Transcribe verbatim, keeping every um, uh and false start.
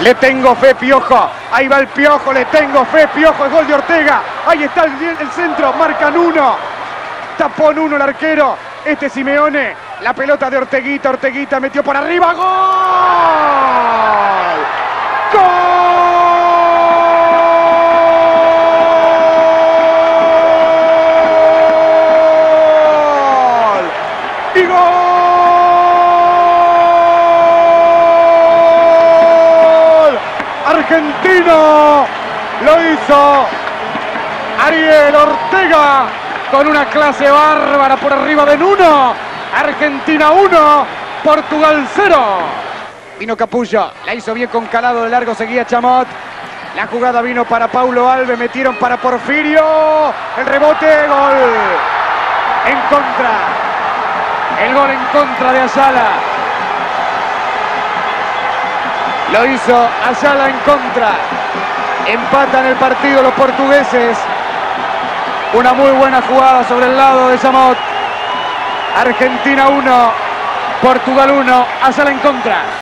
Le tengo fe, Piojo. Ahí va el Piojo, le tengo fe, Piojo. El gol de Ortega. Ahí está el, el centro. Marcan uno. Tapón uno el arquero. Este Simeone. La pelota de Orteguita. Orteguita metió por arriba. ¡Gol! ¡Gol! ¡Y gol! Argentino lo hizo Ariel Ortega con una clase bárbara por arriba de Nuno. Argentina uno, Portugal cero. Vino Capullo, la hizo bien con Calado de largo, seguía Chamot. La jugada vino para Paulo Alves, metieron para Porfirio. El rebote, gol en contra. El gol en contra de Ayala. Lo hizo Ayala en contra. Empatan el partido los portugueses. Una muy buena jugada sobre el lado de Chamot. Argentina uno, Portugal uno, Ayala en contra.